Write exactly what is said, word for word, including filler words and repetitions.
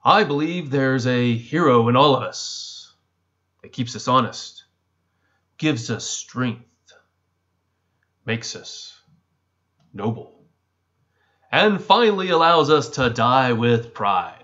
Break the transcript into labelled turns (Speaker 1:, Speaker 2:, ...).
Speaker 1: I believe there's a hero in all of us that keeps us honest, gives us strength, makes us noble, and finally allows us to die with pride.